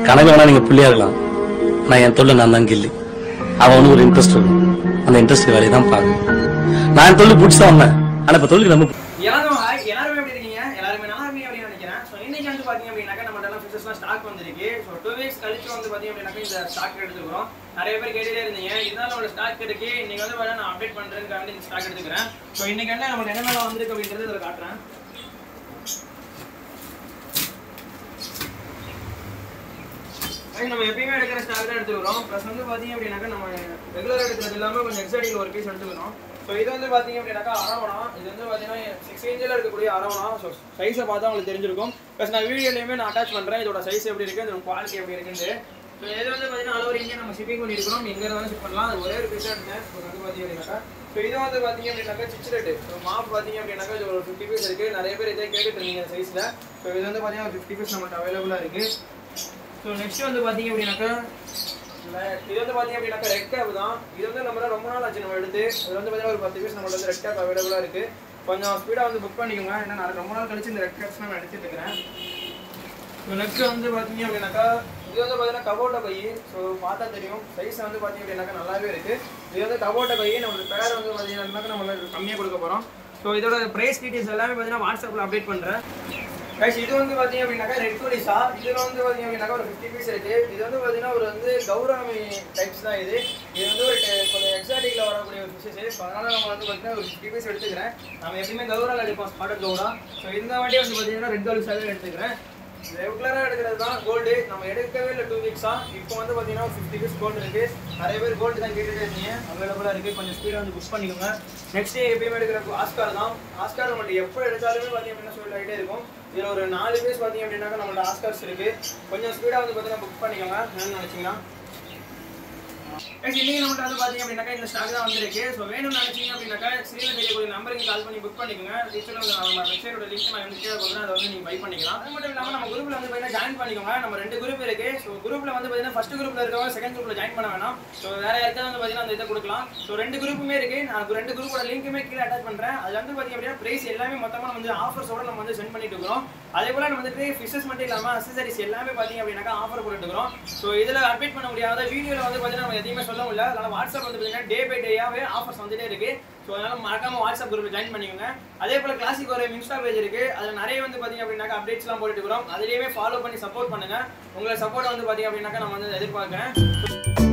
கனவு வேணா நீங்க புள்ளியா இருக்கலாம், நான் என் தொழில் நான் தான் கில்லி. அவன் ஒரு இன்ட்ரெஸ்ட் இருக்கும், அந்த இன்ட்ரெஸ்ட் வேலையை தான் பார்க்கணும். நான் என் தொழில் பிடிச்சா வந்தேன், ஆனா இப்ப தொழில் ரொம்ப எல்லாருமே எப்படி இருக்கீங்க? எல்லாருமே நல்லா இருப்பீங்க அப்படின்னு நினைக்கிறேன். ஸோ இன்னைக்கு வந்து பாத்தீங்க அப்படின்னாக்கா நம்ம எல்லாம் ஃபிஷஸ்லாம் ஸ்டாக் வந்திருக்கு. ஸோ 2 வீக்ஸ் கழிச்சு வந்து பாத்தீங்க அப்படின்னாக்கா இந்த ஸ்டாக் எடுத்துக்கிறோம். நிறைய பேர் கேட்டுட்டே இருந்தீங்க, இருந்தாலும் நம்மளோட ஸ்டாக் இருக்கு, இன்னைக்கு வந்து நான் அப்டேட் பண்றேன்னு இந்த ஸ்டாக் எடுத்துக்கிறேன். ஸோ இன்னைக்கு என்ன நம்ம என்ன மேல வந்திருக்கு அப்படின்றது இதில் காட்டுறேன். நம்ம எப்பயுமே எடுக்கிற ஸ்டாக் தான் எடுத்துக்கிறோம். ப்ளஸ் வந்து பாத்தீங்க அப்படின்னாக்கா நம்ம ரெகுலர் எடுக்கிறது இல்லாமல் கொஞ்சம் எக்ஸைட்டில் ஒரு பீஸ் எடுத்துக்கிறோம். ஸோ இது வந்து பார்த்தீங்க அப்படின்னாக்கா அரவணம். இது வந்து பார்த்தீங்கன்னா 6 இன்ச்சில் இருக்கக்கூடிய அரவணம். ஸோ சைஸை பார்த்தா உங்களுக்கு தெரிஞ்சிருக்கும். ப்ளஸ் நான் வீடியோலையுமே நான் அட்டாச் பண்ணுறேன், இதோட சைஸ் எப்படி இருக்குது, இதோட குவாலிட்டி எப்படி இருக்குன்னு. ஸோ இது வந்து பார்த்தீங்கன்னா அளவு இங்கே நம்ம ஷிப்பிங் பண்ணியிருக்கிறோம், எங்கே இருந்தாலும் ஷிப் பண்ணலாம். அது ஒரே ஒரு பீஸாக எடுத்தேன். ஸோ வந்து பார்த்தீங்க அப்படின்னாக்கா ஸோ இது வந்து பார்த்தீங்க அப்படின்னாக்கா சிச்சிரெட்டு. ஸோ மாப் பார்த்தீங்க அப்படின்னாக்கா இது ஒரு 50 பீஸ் இருக்குது. நிறைய பேர் இதே கேட்டுட்டு இருந்தீங்க சைஸில். ஸோ இது வந்து பார்த்தீங்கன்னா ஒரு 50 பீஸ் நம்மள்ட்ட அவைலபிளாக இருக்குது. ஸோ நெக்ஸ்ட் வந்து பார்த்தீங்க அப்படின்னாக்கா இது வந்து பார்த்தீங்க அப்படின்னாக்கா ரெட் கேப் தான். இது வந்து நம்ம ரொம்ப நாள் ஆச்சு நம்ம எடுத்து. இது வந்து பார்த்தீங்கன்னா ஒரு 10 பீஸ் நம்மளோட வந்து ரெட் கேப் அவைலபிளாக இருக்குது. கொஞ்சம் ஸ்பீடாக வந்து புக் பண்ணிக்கோங்க, ஏன்னா நான் ரொம்ப நாள் கழிச்சு இந்த ரெட் கேப்ஸ் நான் எடுத்துட்டு இருக்கிறேன். ஸோ நெக்ஸ்ட் வந்து பார்த்தீங்க அப்படின்னாக்கா இது வந்து பார்த்தீங்கன்னா கபோட்டா பை. ஸோ பார்த்தா தெரியும் சைஸ் வந்து பார்த்தீங்க அப்படின்னாக்கா நல்லாவே இருக்குது. இது வந்து கபோட்டா பை. நம்மளோட பேர் வந்து பார்த்தீங்கன்னா நம்ம கம்மியாக கொடுக்க போகிறோம். ஸோ இதோட ப்ரைஸ் டீட்டெயில்ஸ் எல்லாமே பார்த்தீங்கன்னா வாட்ஸ்அப்பில் அப்டேட் பண்ணுறேன். கைஸ் இது வந்து பார்த்தீங்க அப்படின்னாக்கா ரெட் குலிசா. இதில் வந்து பார்த்தீங்க அப்படின்னாக்கா ஒரு 50 பீஸ் இருக்குது. இது வந்து பார்த்தீங்கன்னா ஒரு வந்து கௌரமி டைப்ஸ் தான். இது வந்து ஒரு கொஞ்சம் எக்ஸாட்டிக்கில் வரக்கூடிய ஒரு ஃபிஷஸ். ஸோ அதனால் நம்ம வந்து பார்த்தீங்கன்னா ஒரு 50 பீஸ் எடுத்துக்கிறேன். நம்ம எப்பயுமே கௌராவில் எடுப்போம், ஸ்பாட்டட் கௌரா. ஸோ இந்த வாட்டி வந்து பார்த்தீங்கன்னா ரெட் குலிசாவே எடுத்துக்கிறேன். ரெகுலராக எடுக்கிறது தான் கோல்டு. நம்ம எடுக்கவே இல்லை 2 வீக்ஸாக. இப்போ வந்து பார்த்தீங்கன்னா ஒரு 50 பீஸ் கோல்டு இருக்குது. நிறைய பேர் கோல்டு தான் கேட்டுகிட்டே இருந்தீங்க, அவைலபிளாக இருக்குது. கொஞ்சம் ஸ்பீடாக வந்து புக் பண்ணிக்கோங்க. நெக்ஸ்ட் எப்பயுமே எடுக்கிற ஆஸ்கார் தான். ஆஸ்கார் நம்மள்ட்ட எப்போ எடுத்தாலுமே பார்த்தீங்க அப்படின்னா சொல்லிட்டு ஆகிட்டே இருக்கும். இதில் ஒரு 4 பீஸ் பார்த்தீங்க அப்படின்னாக்கா நம்மளோட ஆஸ்கார்ஸ் இருக்குது. கொஞ்சம் ஸ்பீடாக வந்து பார்த்தீங்கன்னா புக் பண்ணிக்கோங்க வேணும்னு நினச்சிங்கன்னா. இன்னைக்கு நம்மகிட்ட வந்து பார்த்தீங்க அப்படின்னாக்கா இந்த ஸ்டாக் தான் வந்திருக்கு. ஸோ வேணும்னு நினச்சிங்க அப்படின்னாக்கா ஸ்க்ரீனில் தெரியக்கூடிய நம்பருக்கு கால் பண்ணி புக் பண்ணிக்கோங்க. டிஸ்கிரிப்ஷனில் நம்ம வெப்சைட்டோட லிங்க் நான் வந்து கீழே கொடுக்குறேன், அதை வந்து நீங்கள் பை பண்ணிக்கலாம். அது மட்டும் இல்லாமல் நம்ம குரூப்பில் வந்து பார்த்தீங்கன்னா ஜாயின் பண்ணிக்கோங்க. நம்ம 2 குரூப் இருக்குது. ஸோ குரூப்பில் வந்து பார்த்தீங்கன்னா ஃபஸ்ட் குரூப்பில் இருக்கவங்க செகண்ட் குரூப்பில் ஜாயின் பண்ண வேணாம். ஸோ வேறு யாருக்காவது வந்து பார்த்தீங்கன்னா அந்த இதை கொடுக்கலாம். ஸோ 2 குரூப்புமே இருக்குது. நான் 2 குரூப்போட லிங்க்குமே கீழே அட்டாச் பண்ணுறேன். அதில் வந்து பார்த்தீங்க அப்படின்னா ப்ரைஸ் எல்லாமே மொத்தமாக நம்ம வந்து ஆஃபர்ஸோட நம்ம வந்து சென்ட் பண்ணிட்டு இருக்கிறோம். அதே போல் நம்ம வந்துட்டு ஃபிஷஸ் மட்டும் இல்லாமல் அக்சசரிஸ் எல்லாமே பார்த்தீங்க அப்படின்னாக்கா ஆஃபர் போட்டுருக்கிறோம். ஸோ இதில் அப்டேட் பண்ண முடியாத வீடியோவில் வந்து பார்த்தீங்கன்னா நம்ம எதையுமே சொல்ல முடியல. அதனால் வாட்ஸ்அப் வந்து பார்த்தீங்கன்னா டே பை டேயாகவே ஆஃபர்ஸ் வந்துட்டே இருக்குது. ஸோ அதனால் மறக்காமல் வாட்ஸ்அப் குரூப்பில் ஜாயின் பண்ணிக்கோங்க. அதே போல் கிளாசிக் ஒரு இன்ஸ்டா பேஜ் இருக்குது. அதில் நிறைய வந்து பார்த்தீங்க அப்படின்னாக்கா அப்டேட்ஸ்லாம் போட்டுட்டு இருக்கிறோம். அதிலேயே ஃபாலோ பண்ணி சப்போர்ட் பண்ணுங்கள். உங்களை சப்போர்ட் வந்து பார்த்தீங்க அப்படின்னாக்கா நம்ம வந்து எதிர்பார்க்குறேன்.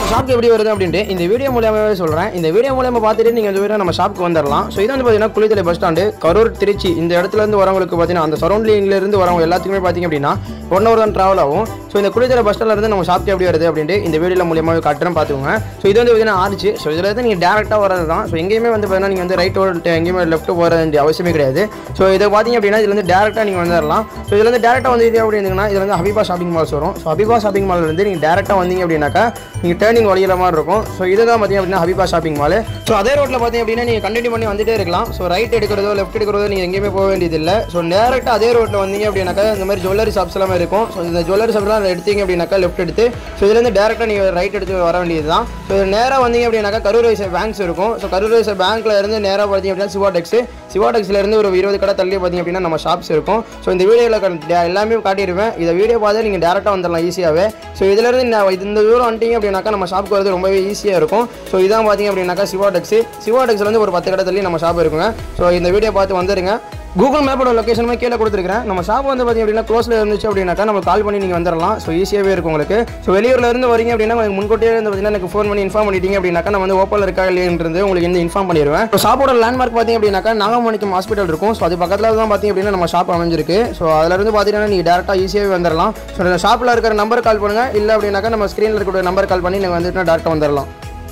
ஷாப்க்கு எப்படி வருது அப்படின்ட்டு இந்த வீடியோ மூலமாவே சொல்கிறேன். இந்த வீடியோ மூலமாக பார்த்துட்டு நீங்கள் இந்த வீடியோ நம்ம ஷாப்க்கு வந்துடலாம். ஸோ இது வந்து பார்த்தீங்கன்னா குளித்தலை பஸ் ஸ்டாண்டு, கரூர், திருச்சி இந்த இடத்துலேருந்து வரவங்களுக்கு பார்த்தீங்கன்னா அந்த சரௌண்டிங்லேருந்து வரவங்க எல்லாத்துக்குமே பார்த்தீங்க அப்படின்னா 1 hour தான் ட்ராவல் ஆகும். ஸோ இந்த குளித்தலை பஸ் ஸ்டாண்ட்லேருந்து நம்ம ஷாப்க்கு எப்படி வருது அப்படின்ட்டு இந்த வீடியோ மூலமாக காட்டுறேன் பார்த்துக்கோங்க. ஸோ இது வந்து பார்த்தீங்கன்னா ஆர்ச்சு. ஸோ இதில் இருந்து நீங்கள் டேரெக்டாக வரது தான். ஸோ எங்கேயுமே வந்து பார்த்தீங்கன்னா நீங்கள் வந்து ரைட் ஓட்டு எங்கேயுமே லெஃப்ட் போகிற வேண்டிய அவசியமே கிடையாது. ஸோ இதை பார்த்தீங்க அப்படின்னா இதுலேருந்து டேரெக்டாக நீங்கள் வந்துடலாம். ஸோ இதுலேருந்து டேரெக்டாக வந்து இது அப்படின்னா இதுல வந்து ஹபீபா ஷாப்பிங் மால்ஸ் வரும். ஸோ ஹபீபா ஷாப்பிங் மால் வந்து நீங்கள் டேரெக்டாக வந்தீங்க அப்படின்னாக்கா நீங்கள் டேர்னிங் வழியில மாதிரி இருக்கும். ஸோ இதுதான் பார்த்தீங்க அப்படின்னா ஹபீபா ஷாப்பிங் மால். ஸோ அதே ரோட்டில் பார்த்தீங்க அப்படின்னா நீங்கள் கண்டினியூ பண்ணி வந்துட்டே இருக்கலாம். ஸோ ரைட் எடுக்கிறதோ லெஃப்ட் எடுக்கிறதோ நீங்கள் எங்கேயுமே போக வேண்டியதில்லை. ஸோ டேரெக்டாக அதே ரோட்டில் வந்தீங்க அப்படின்னாக்கா இந்த மாதிரி ஜுவல்லரி ஷாப்ஸ் எல்லாமே இருக்கும். ஸோ இந்த ஜுவல்லரி ஷாப்லாம் எடுத்தீங்க அப்படின்னாக்கா லெஃப்ட் எடுத்து ஸோ இதுலேருந்து டேரெக்டாக நீங்கள் ரைட் எடுத்து வர வேண்டியது தான். ஸோ நேராக வந்தீங்க அப்படின்னாக்கா கரூர் வைசர் பேங்க்ஸ் இருக்கும். ஸோ கரூர் வைசர் பேங்க்ல இருந்து நேராக பார்த்தீங்க அப்படின்னா சிவா டெக்ஸ்ல இருந்து ஒரு 20 கடை தள்ளி பார்த்தீங்க அப்படின்னா நம்ம ஷாப்ஸ் இருக்கும். ஸோ இந்த வீடியோவில் எல்லாமே காட்டிடுவேன். இந்த வீடியோ பார்த்து நீங்கள் டேரெக்டாக வந்துடலாம் ஈஸியாகவே. ஸோ இதிலேருந்து இந்த தூரம் வந்துட்டீங்க அப்படின்னாக்கா நம்ம ஷாப்புக்கு வரது ரொம்பவே ஈஸியாக இருக்கும். ஸோ இதான் பார்த்தீங்க அப்படின்னாக்கா சிவா டெக்ஸ்ல இருந்து ஒரு 10 கடை தள்ளி நம்ம ஷாப் இருக்குங்க. ஸோ இந்த வீடியோ பார்த்து வந்துருங்க. கூகுள் மேப்போட லொக்கேஷனுமே கீழே கொடுத்துருக்கேன். நம்ம ஷாப் வந்து பார்த்தீங்க அப்படின்னா க்ளோஸில் இருந்துச்சு அப்படின்னாக்கா நம்ம கால் பண்ணி நீங்கள் வந்துடலாம். ஸோ ஈஸியாகவே இருக்கும் உங்களுக்கு. ஸோ வெளியூரில் இருந்து வரீங்க அப்படின்னா உங்களுக்கு முன்கூட்டியே இருந்து பார்த்தீங்கன்னா எனக்கு ஃபோன் பண்ணி இன்ஃபார்ம் பண்ணிட்டீங்க அப்படின்னாக்கா நான் வந்து ஓப்பனில் இருக்கா இல்லைன்றது உங்களுக்கு வந்து இன்ஃபார்ம் பண்ணிடுவேன். ஸோ ஷாப்போட லேண்ட்மார்க் பார்த்தீங்க அப்படின்னாக்கா நாகமணிக்கம் ஹாஸ்பிட்டல் இருக்கும். ஸோ அது பக்கத்தில் தான் பார்த்தீங்க அப்படின்னா நம்ம ஷாப் அமைஞ்சிருக்கு. ஸோ அதிலிருந்து பார்த்தீங்கன்னா நீங்கள் டேரெக்டாக ஈஸியாகவே வந்துடலாம். ஸோ இந்த ஷாப்பில் இருக்கிற நம்பர் கால் பண்ணுங்கள். இல்லை அப்படின்னாக்கா நம்ம ஸ்க்ரீனில் இருக்கிற நம்பர் கால் பண்ணி நீங்கள் வந்துட்டு டேரெக்டாக வந்துடலாம்.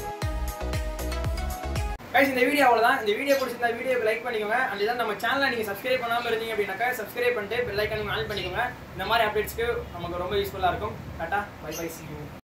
गाइस இந்த வீடியோ அவ்வளவுதான். இந்த வீடியோ பிடிச்சிருந்தா வீடியோக்கு லைக் பண்ணிக்கோங்க. அண்ட் இதான் நம்ம சேனலை நீங்க சப்ஸ்கிரைப் பண்ணாம இருந்தீங்க அப்படின்னாக்கா சப்ஸ்கிரைப் பண்ணிட்டு பெல் ஐகானை ஆன் பண்ணிக்கோங்க. இந்த மாதிரி அப்டேட்ஸ்க்கு நமக்கு ரொம்ப யூஸ்ஃபுல்லா இருக்கும். Tata bye bye see you.